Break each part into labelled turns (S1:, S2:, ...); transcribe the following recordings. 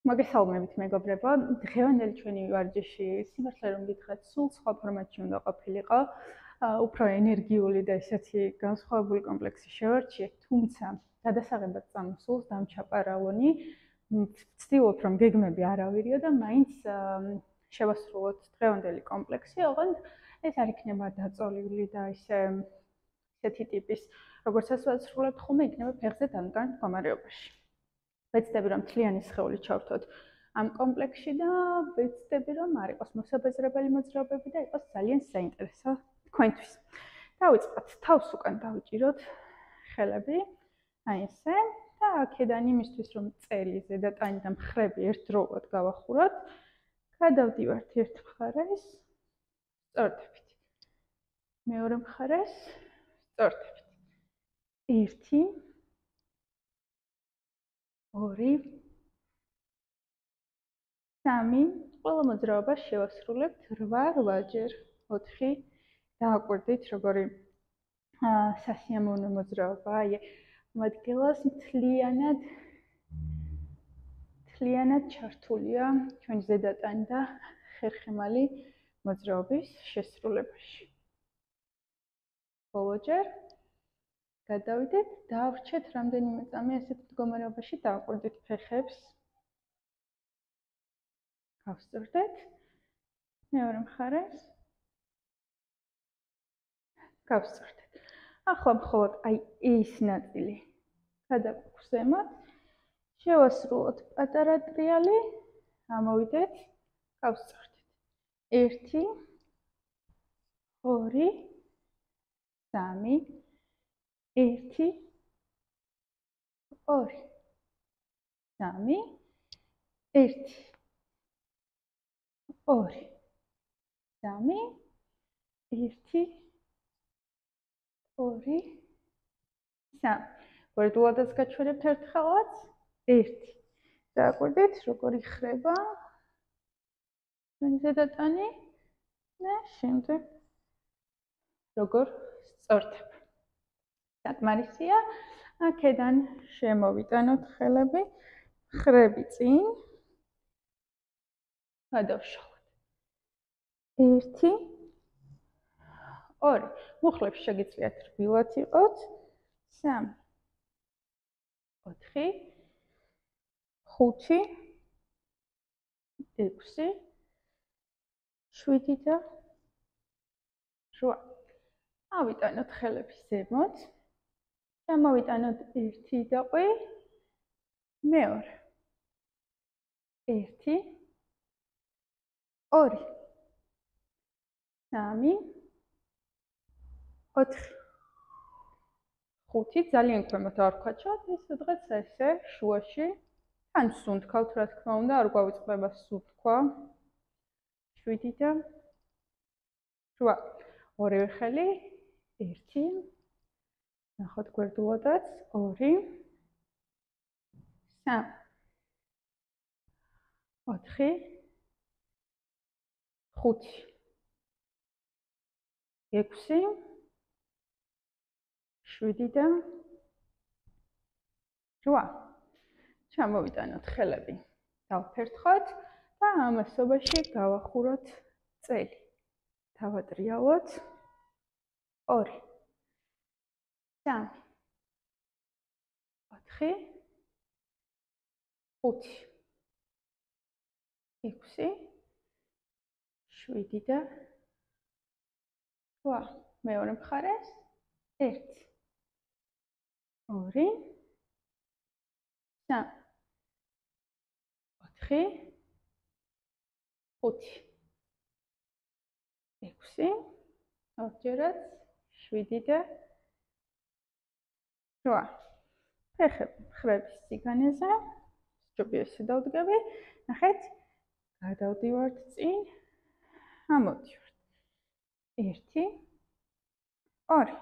S1: მოგესალმებით მეგობრებო, დღევანდელი ჩვენი ვარჯიში სიმართლე რომ გითხრათ, სულ სხვა ფორმატში უნდა ყოფილიყო. უფრო ენერგიული და ესეთი განსხვავებული კომპლექსი შევარჩიეთ, თუმცა გადასაღებად წამოსულს დამჩაპარალონი. ვცდილობ რომ გეგმები არ ავირიო და მაინც შევასრულოთ დღევანდელი კომპლექსი, ოღონდ ეს არ იქნება დაწოლილი და ისეთი ტიპის, როგორც ასვასრულებთ ხოლმე, იქნება ფეხზე დამდგარ მდგომარეობაში. ვეცდები რომ მთლიანი სხეული ჩავრთოთ ამ კომპლექსში და ვეცდები რომ არ იყოს მოსაბეზრებელი მოძრაობები და იყოს ძალიან საინტერესო თქვენთვის. დავიწყოთ, თავს უკან დავიჭიროთ ხელები, აი ესე და აქედან იმისთვის რომ წელი ზედატანი და მხრები ერთდროულად გავახუროთ, გადავდივართ ერთ მხარეს, სწორდებით. მეორე მხარეს, სწორდებით. 1 2 3 ყველა მოძრაობას შევასრულებთ 8-8ჯერ 4 დააკვირდით როგორი სასიამოვნო მოძრაობა აი ამ ადგილას მთლიანად ჩართულია ჩვენი ზედატანი და ხერხემალი მოძრაობის შესრულებაში. ბოლოჯერ გადავიდეთ, დავრჩეთ რამდენიმე წამი ასეთ მდგომარეობაში, დააკვირდით ფეხებს. გავსწორდეთ. მეორე მხარეს. გავსწორდეთ. ახლა მხოლოდ აი ეს ნაწილი გადაგვაქვს ზემოთ. შევასრულოთ პატარა ტრიალი, ამოვიდეთ, გავსწორდეთ. 1 2 3 1 2 3 1 2 3 1 2 3 გვერდულადაც გაჩვენებთ ერთხელაც 1 დააკვირდით როგორი ხრება ჩვენი ზედატანი და შემდეგ როგორ სწორდება. საკმარისია, აქედან შემოვიტანოთ ხელები, მხრები წინ, გადავშალოთ. 1 2 მუხლებს შეგიძლიათ რბილად იყოთ, 3 4 5 6 7 და 8. ავიტანოთ ხელები ზემოთ. გამოვიტანოთ 1 დაყვი, მეორე. 1 2 3 4 5 ძალიან ქვემოთ არ ვქაჩოთ, ის სადღაც ესე შუაში. თან სუნთქავთ, რა თქმა უნდა, არ გვავიწყდება სუნთქვა. 7 და 8. ორივე ხელი 1 ნახოთ გვერდულადაც 2 3 4 5 6 7 და 8. ჩამოვიტანოთ ხელები, დავფერთხოთ და ამასობაში გავახუროთ წელი. დავატრიალოთ 2 3 4 5 6 7 და 8. მეორე მხარეს 1 2 3 4 5 6 ორჯერაც 7 და 8. ფეხები მხრების სიგანეზე, სჯობიესი დავდგები, ნახეთ, გადავდივართ წინ, ამოდივართ. 1 2 3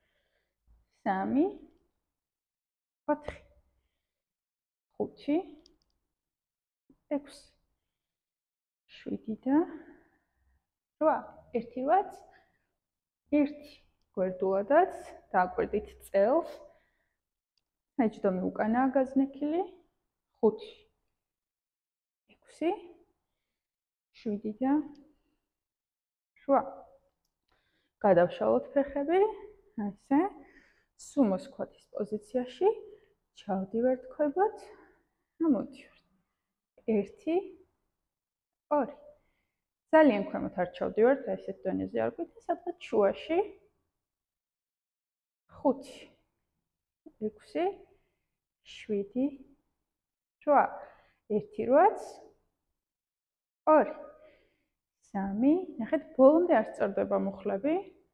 S1: 4 5 6 7 და 8. ერთი რაც 1 გვერდულადაც დააკვირდით წელს. საჯდომი უკანაა გაზნექილი. 5 6, 7 და 8. გადავშალოთ ფეხები, ასე. სუმოს ქოთის პოზიციაში ჩავდივართ ქვემოთ, ამოდივართ. 1, 2. ძალიან ქვემოთ არ ჩავდივართ, ესეთ დონეზე არ გვიქნა, სადღაც შუაში. 5, 6, 7, 8. 1, 8, 2, 3. ნახეთ, ბოლომდე არ სწორდება მუხლები.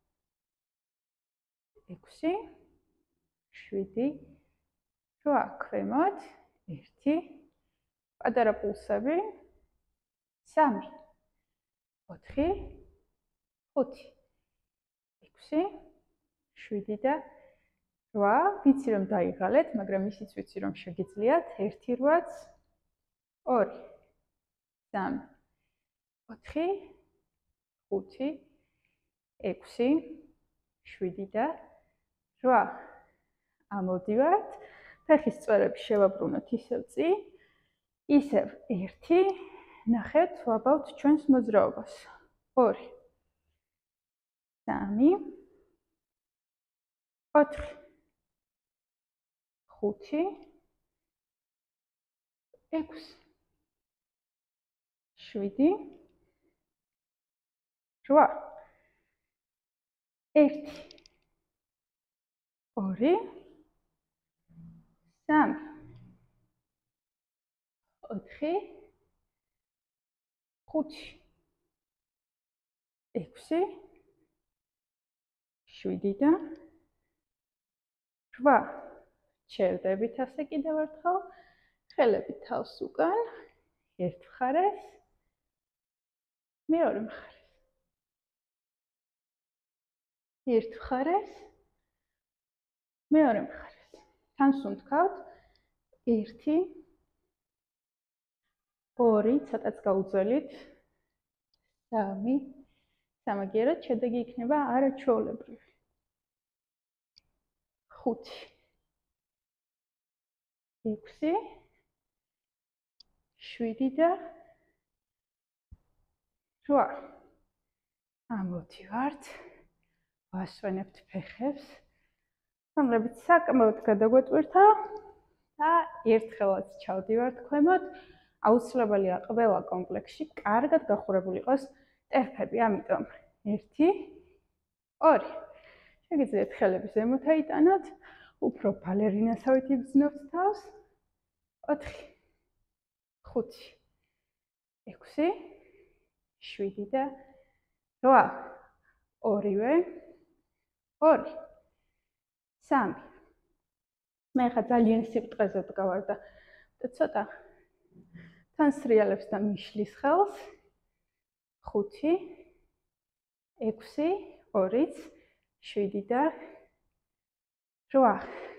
S1: 6, 7, 8. ქვემოთ. 1, პატარა პულსები. 3, 4, 5, 6, 7 და 8. ვიცი რომ დაიღალეთ, მაგრამ ისიც ვიცი რომ შეგიძლიათ. 1, 8, 2, 3, 4, 5, 6, 7 და 8. ამოდივართ. ფეხის წვერები შევაბრუნოთ ისევ წინ. ისევ 1. ნახეთ, ვაბავთ ჩვენს მოძრაობას. 2, 3, 4, 5, 6, 7, 8. 1, 2, 3, 4, 5, 6, 7 და 8. ჩერდებით ასე კიდევ ერთხელ. ხელები თავს უკან. ერთ მხარეს, მეორე მხარეს. ერთ მხარეს, მეორე მხარეს. თან სუნთქავთ. 1, 2, ცოტაც გაუძველით. 3, სამაგიეროდ შედეგი იქნება არაჩვეულებრივი. 5, 6, 7 და 8. ამოდივართ. ვასვენებთ ფეხებს, რომლებიც საკმაოდ გადაგვეტვირთა და ერთხელაც ჩავდივართ ქვემოთ. აუცილებელია ყველა კომპლექსში კარგად გახურებული იყოს ტერფები, ამიტომ 1, 2. შეგიძლიათ ხელები ზემოთ აიტანოთ, უფრო ბალერინასავით იგრძნობთ თავს. 4, 5, 6, 7 და 8. ორივე. 2, 3. მე ხა ძალიან სიბრტყეზე ვდგავარ და ცოტა თან სრიალებს და მიშლის ხელს. 5, 6, 2, 7 და 8.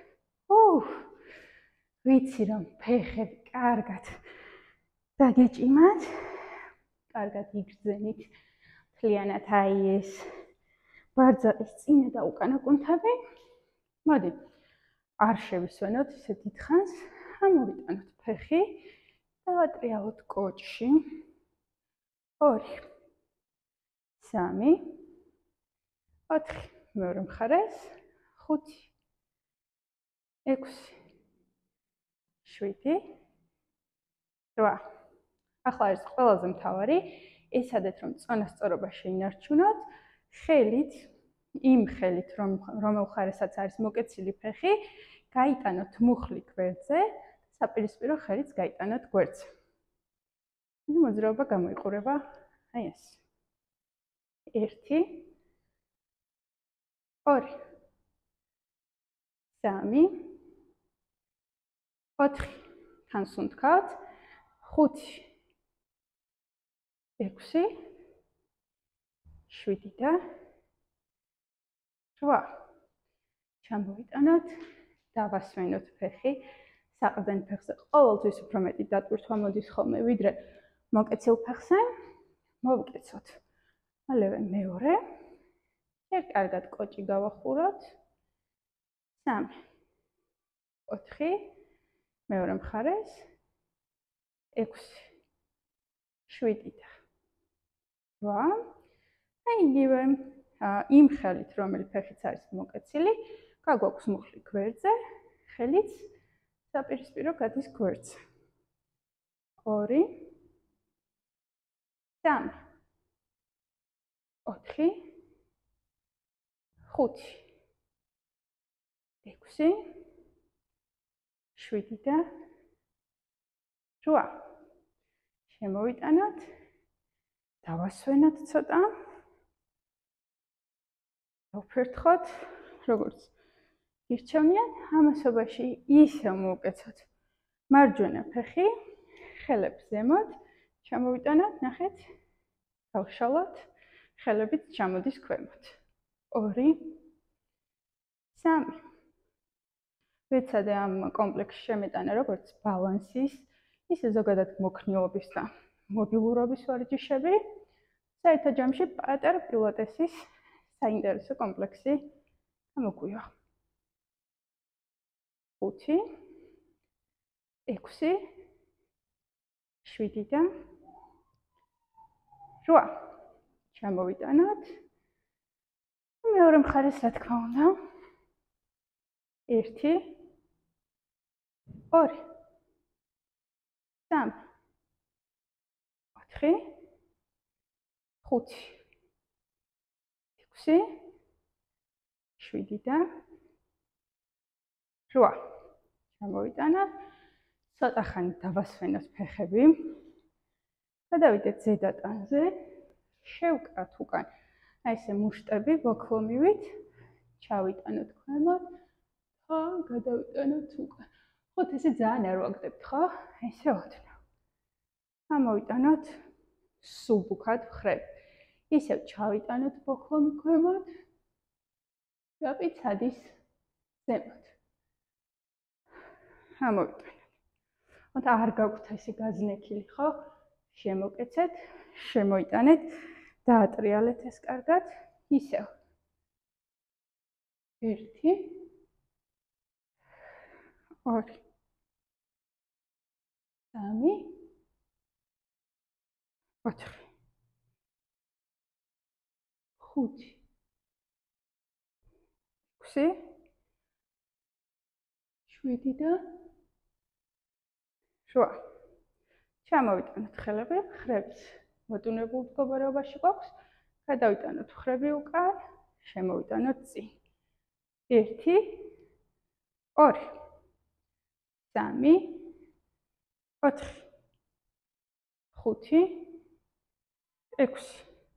S1: ვიცი რომ ფეხები კარგად დაგეჭიმათ, კარგად იგრძენით. მთლიანად აი ეს ბარძაყის წინა და უკანა კუნთები. მოდით, არ შევისვენოთ ისე დიდხანს. ამოვიტანოთ ფეხი. დავატრიალოთ კოჭში. 2, 3, 4. მეორე მხარეს. 5, 6, 7, 8. ახლა არის ყველაზე მთავარი, ესადეთ რომ წონასწორობა შეინარჩუნოთ. ხელით, იმ ხელით, რომელ მხარესაც არის მოკეცილი ფეხი, გაიტანოთ მუხლი გვერდზე, საპირისპირო ხელიც გაიტანოთ გვერდზე. მოძრაობა გამოიყურება აი ეს. 1, 2, 3, 4. თან სუნთქავთ. 5, 6, 7 და 8. ჩამოვიტანოთ, დავასვენოთ ფეხი. საყრდენ ფეხზე ყოველთვის უფრო მეტი დატვირთვა მოდის ხოლმე, ვიდრე მოკეცილ ფეხზე. მოვკეცოთ. მალევე მეორე. კარგად კოჭი გავახუროთ. 3, 4. მეორე მხარეს. 6, 7 და 8. და იგივე იმ ხელით, რომელიც ფეხიც არის მოკეცილი, გაგვაქვს მუხლი გვერდზე, ხელიც საპირისპირო გადის გვერდზე. 2 3 4 5 6 7 და 8. შემოვიტანოთ, დავასვენოთ ცოტა. ვფერთხოთ, როგორც გირჩევნიათ, ამასობაში ისე მოვუკეცოთ მარჯვენა ფეხი, ხელებს ზემოთ, ჩამოვიტანოთ, ნახეთ, გავშალოთ, ხელებიც ჩამოდის ქვემოთ. 2 3 ვეცადე ამ კომპლექსში შემეტანა როგორც ბალანსის, ისე ზოგადად მოქნილობის და მობილურობის ვარჯიშები. საერთო ჯამში პატარა პილატესის საინტერესო კომპლექსი გამოგვია. 5 6 7 და 8. ჩამოვიტანოთ. მეორე მხარეს, რა თქმა უნდა. 1 2 3 4 5 6 7 და 8. ჩამოვიტანოთ. ცოტა ხანი დავასვენოთ ფეხები. გადავიდეთ ზედატანზე. შევკრათ უკან. აი ესე მუშტები ბოქლომივით. ჩავიტანოთ ქვემოთ. და გადავიტანოთ უკან. ხოთ ესე ძალიან არ ვაგდებთ, ხო? ესე ოდნავ. ამოვიტანოთ სუბუქად ხრებ. ისევ ჩავიტანოთ ბოქლომი ქვემოთ. და პიცადის ზემოთ. ამოვიტანოთ. ხოთ არ გაგვთ ესე გაზნექილი, ხო? შემოკეცეთ, შემოიტანეთ, დაატრიალეთ ეს კარგად. ისევ. 1 2 3 4 5 6 7 და 8. ჩამოვიტანოთ ხელები, ხრებს მოტუნებულ მდგომარეობაში გვაქვს. გადავიტანოთ ხრები უკან, შემოვიტანოთ წინ. 1 2 3 4 5 6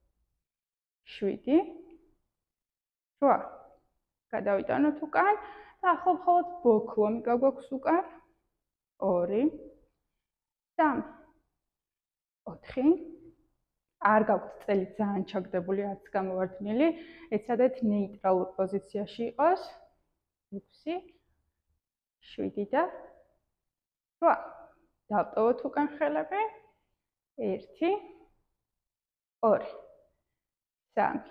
S1: 7 8. გადავიტანოთ უკან და ახლა მხოლოდ ბოქლომი გაგვაქვს უკან. 2 3 4. არ გაგვთ წელი ძალიან ჩაგდებული, არც გამოვარდნილი. ეცადეთ ნეიტრალურ პოზიციაში იყოს. 6 7 და 8. დავტოვოთ უკან ხელები. 1 2 3 4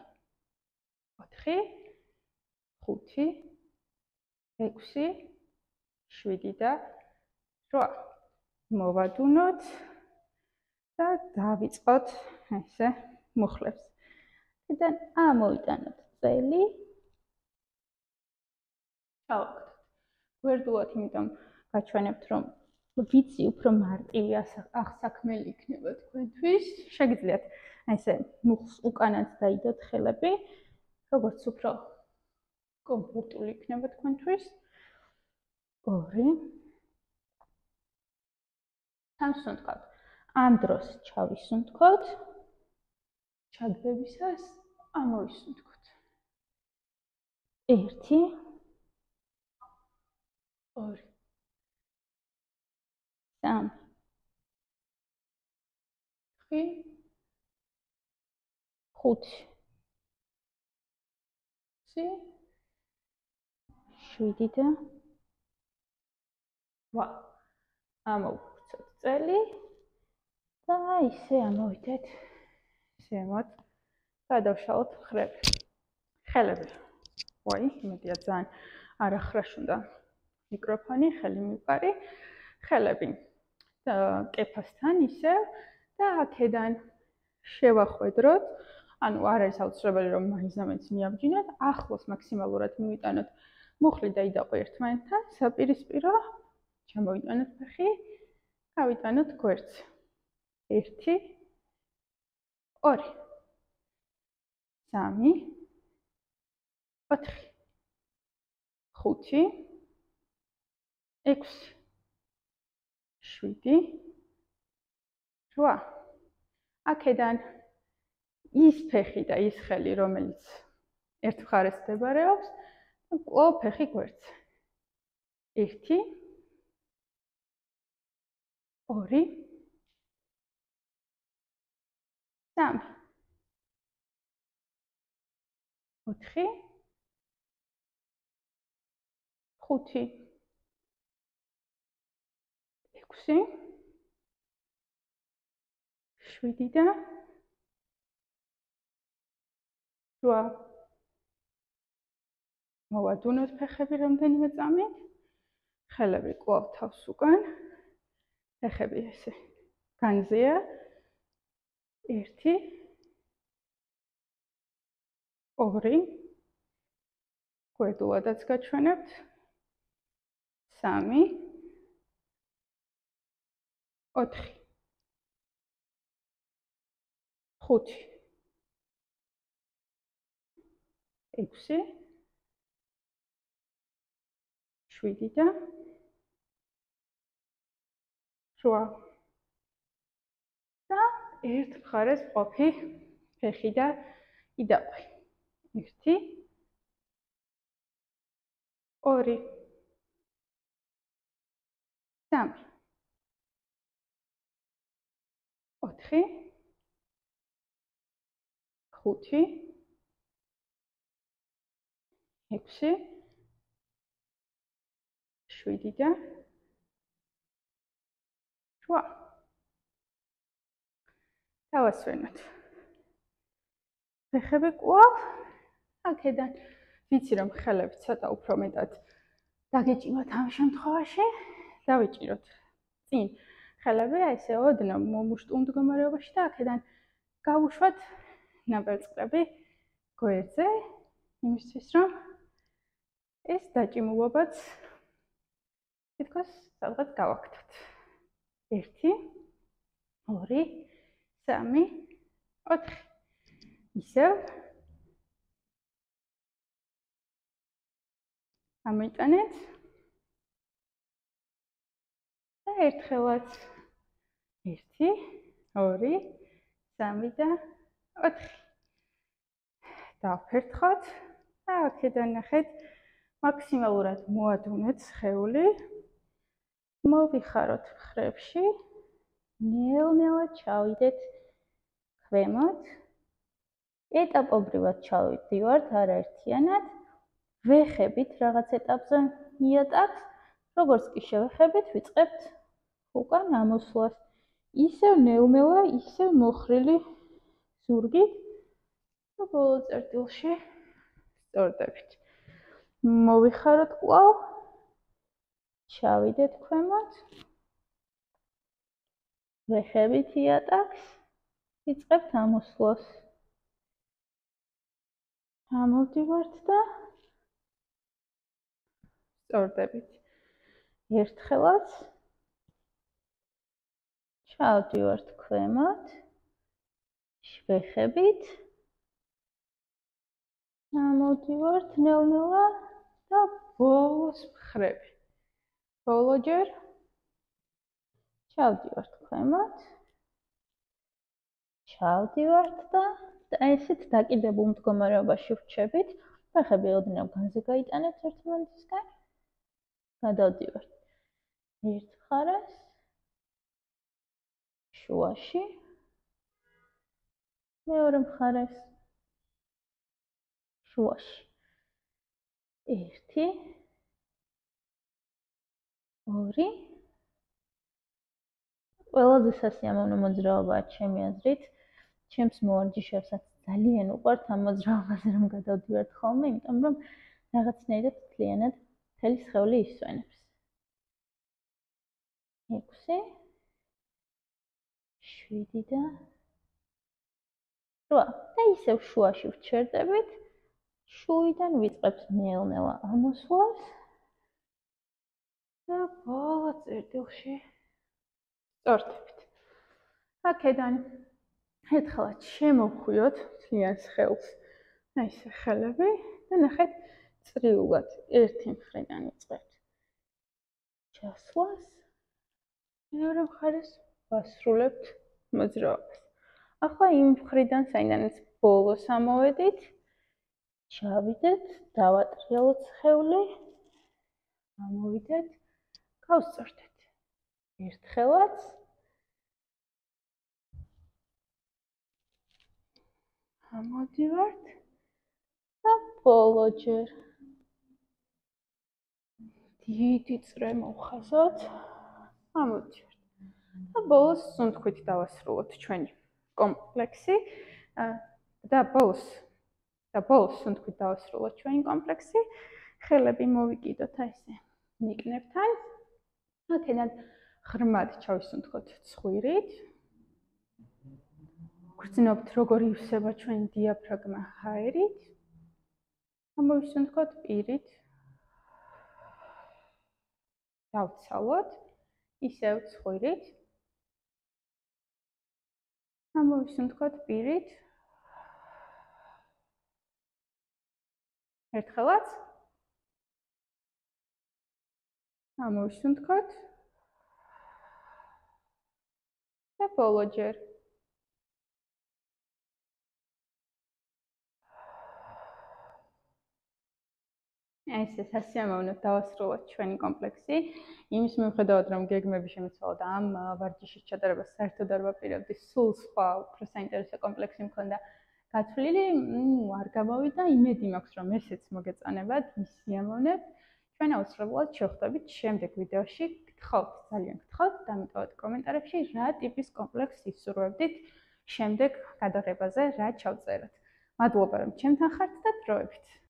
S1: 5 6 7 და 8. მოვადუნოთ და დავიწყოთ ესე მუხლებს.იდან ამოვიტანოთ წელი. ჩავაგდოთ. გვერდულად, იმიტომ გაჩვენებთ, რომ ვიცი უფრო მარტივი აღსაქმელი იქნება თქვენთვის. შეგიძლიათ ესე მუხლს უკანაც დაიდოთ ხელები, როგორც უფრო კომფორტული იქნება თქვენთვის. 2 სამსუნთქავთ. ამ დროს ჩავისუნთქოთ. ჩაგდებისას ამოვისუნთქოთ. 1 2 3 4 5 6 7 და 8. ამოვხსნათ წელი და ისე ამოვიდეთ ზემოთ. გადავშალოთ ხრები. ხელები. ვაი, იმედია ძალიან არ ახრაშუნდა მიკროფონი, ხელი მივყარი. ხელები კეფასთან ისევ და აქედან შევახვედროთ, ანუ არ არის აუცილებელი რომ მაინც მიაბჯინოთ, ახლოს მაქსიმალურად მივიტანოთ მუხლი და იდაყვი ერთმანეთთან, საპირისპირო ჩამოვიტანოთ ფეხი, გავიტანოთ გვერდს. 1 2 3 4 5 6 7 8 აქედან ის ფეხი და ის ხელი, რომელიც ერთ მხარეს მდებარეობს, კვლავ ფეხი გვერდს. 1 2 3 4 5 6 7 და 8. მოვადუნოთ ფეხები რამდენიმე წამით. ხელები კვლავ თავს უკან. ფეხები ესე განზეა. 1 2 გვერდულადაც გაჩვენებთ. 3 4 5 6 7 და 8. და ერთ მხარეს ყოფი ფეხი და იდაყვი. 1 2 3 4 5 6 7 და 8. დავასვენოთ. ფეხები კვლავ აქედან ვიცი რომ ხელები ცოტა უფრო მეტად დაგეჭიმოთ ამ შემთხვევაში. დავიჭიროთ წინ ხელები ესე ოდნავ მომუშტულ მდგომარეობაში და აქედან გავუშვათ ნაპერწკლები გვერდზე, იმისთვის რომ ეს დაჭიმულობაც თითქოს სადღაც გავაკეთოთ. 1 2 3 4 ისევ ამოიტანეთ და ერთხელაც 1 2 3 და 4 დავფერთხოთ და აქედან ნახეთ მაქსიმალურად მოადუნეთ სხეული, მოვიხაროთ მხრებში, ნელ-ნელად ჩავიდეთ ქვემოთ, ეტაპობრივად ჩავიდივართ არაერთიანად, ვეხებით რაღაც ეტაპზე იატაკს, როგორც კი შევეხებით, ვიწყებთ უკან ამოსვლას. ისევ ნელ-ნელა, ისევ მოხრილი ზურგით და ბოლო წერტილში სწორდებით. მოვიხაროთ კვლავ, ჩავიდეთ ქვემოთ, ვეხებით იატაკს, ვიწყებთ ამოსვლას. ამოვდივართ და სწორდებით. ერთხელაც ჩავდივართ ქვემოთ, ვეხებით, ამოვდივართ ნელ-ნელა და ბოლოს მხრები. ბოლოჯერ ჩავდივართ ქვემოთ, ჩავდივართ და ესეთ დაკიდებულ მდგომარეობაში ვრჩებით. ფეხები ოდნავ განზე გაიტანეთ ერთმანეთისგან. გადავდივართ ერთ მხარეს, შუაში, მეორე მხარეს, შუაში. 1 2 ყველაზე სასიამოვნო მოძრაობაა ჩემი აზრით. ჩემს მოვარჯიშეებსაც ძალიან უყვართ ამ მოძრაობაზე რომ გადავდივართ ხოლმე, იმიტომ რომ რაღაცნაირად მთლიანად მთელი სხეული ისვენებს. 6
S2: 7 და 8 და ისევ შუაში ვჩერდებით. შუიდან ვიწყებთ ნელ-ნელა ამოსვლას და ბოლო წერტილში წორდებთ. აქედან ერთხელაც შემოვხვიოთ მთლიან ხელს. აი ეს ხელები და ნახეთ წრიულად ერთი მხრიდან იწყებთ ჩასვლას, მეორე მხარეს ვასრულებთ მოძრაობას. ახლა იმ მხრიდან, საიდანაც ბოლოს ამოვედით, ჩავიდეთ, დავატრიალოთ სხეული, ამოვიდეთ, გავსწორდეთ. ერთხელაც ამოდივართ და ბოლოჯერ დიდი წრე მოვხაზოთ, ამოდივართ. და ბოლოს სუნთქვით დავასრულოთ ჩვენი კომპლექსი და ბოლოს სუნთქვით დავასრულოთ ჩვენი კომპლექსი. ხელები მოვიკიდოთ აი ესე ნიკნებთან. აქედან ღრმად ჩავისუნთქოთ ცხვირით. გრძნობთ როგორ ივსება ჩვენი დიაფრაგმა ჰაერით. ამოვისუნთქოთ პირით. დავცალოთ ისევ ცხვირით. ამოვისუნთქოთ პირით. ერთხელაც ამოვისუნთქოთ და ბოლოჯერ ეს სასიამოვნოდ დავასრულოთ ჩვენი კომპლექსი. იმის მიუხედავად, რომ გეგმები შემეცვალა და ამ ვარჯიშის ჩატარებას საერთოდ არ ვაპირებდი, სულ სხვა უფრო საინტერესო კომპლექსი მქონდა გათვლილი, არ გამოვიდა. იმედი მაქვს, რომ ესეც მოგეწონებათ, მისიამოვნებთ. ჩვენ აუცილებლად შევხვდებით შემდეგ ვიდეოში. გთხოვთ, ძალიან გთხოვთ, დამიტოვოთ კომენტარებში, რა ტიპის კომპლექსს ისურვებდით შემდეგ გადაღებაზე, რა ჩავწეროთ. მადლობა, რომ ჩემთან ხართ და დროებით.